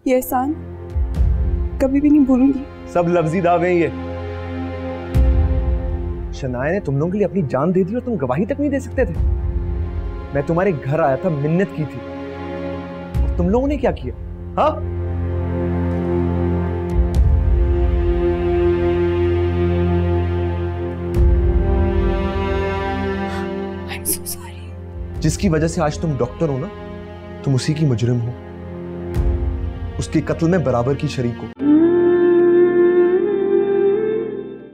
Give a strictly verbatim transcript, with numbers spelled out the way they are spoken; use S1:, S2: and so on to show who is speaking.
S1: ये एहसान कभी भी नहीं भूलूंगी।
S2: सब लफ्जी दावे हैं ये। शनाया ने तुम लोगों के लिए अपनी जान दे दी और तुम गवाही तक नहीं दे सकते थे। मैं तुम्हारे घर आया था, मिन्नत की थी, और तुम लोगों ने क्या किया? हाँ,
S1: I'm so sorry.
S2: जिसकी वजह से आज तुम डॉक्टर हो ना, तुम उसी की मुजरिम हो। उसके कत्ल में बराबर की शरीक हो।